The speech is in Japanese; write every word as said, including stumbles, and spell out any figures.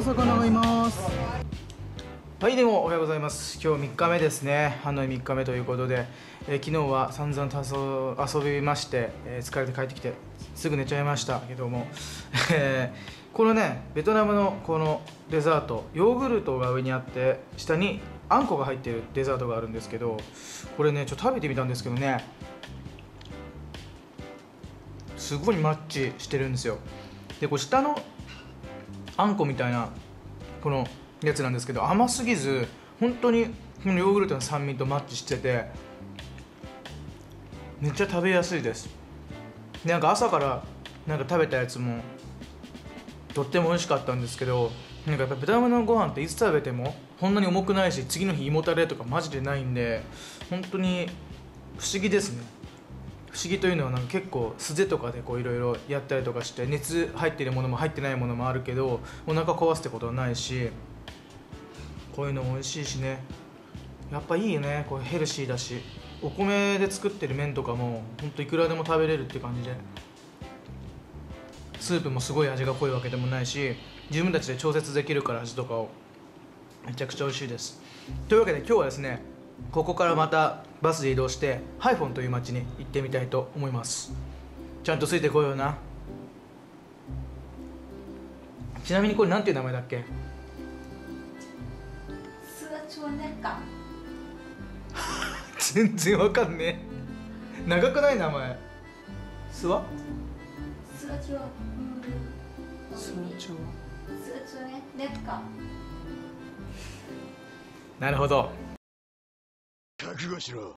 魚がいます。はい、でもおはようございます。今日みっかめですね。ハノイみっかめということで、えー、昨日は散々たそ遊びまして、えー、疲れて帰ってきてすぐ寝ちゃいましたけども、えー、このねベトナムのこのデザート、ヨーグルトが上にあって下にあんこが入っているデザートがあるんですけど、これねちょっと食べてみたんですけどね、すごいマッチしてるんですよ。でこれ下のあんこみたいなこのやつなんですけど、甘すぎず本当にこのヨーグルトの酸味とマッチしててめっちゃ食べやすいです。でなんか朝からなんか食べたやつもとっても美味しかったんですけど、なんかやっぱベトナムのご飯っていつ食べてもこんなに重くないし、次の日胃もたれとかマジでないんで、本当に不思議ですね。不思議というのはなんか結構素手とかでいろいろやったりとかして、熱入ってるものも入ってないものもあるけどお腹壊すってことはないし、こういうのも美味しいしね、やっぱいいよね。これヘルシーだし、お米で作ってる麺とかもほんといくらでも食べれるって感じで、スープもすごい味が濃いわけでもないし、自分たちで調節できるから味とかを、めちゃくちゃ美味しいです。というわけで今日はですね、ここからまたバスで移動してハイフォンという街に行ってみたいと思います。ちゃんとついてこような。ちなみにこれなんていう名前だっけ？全然わかんねえ。長くない名前。スワ？ スワチュア。 スワチュア。 スワチュアね。ネッカ。 なるほど。 覚悟しろ。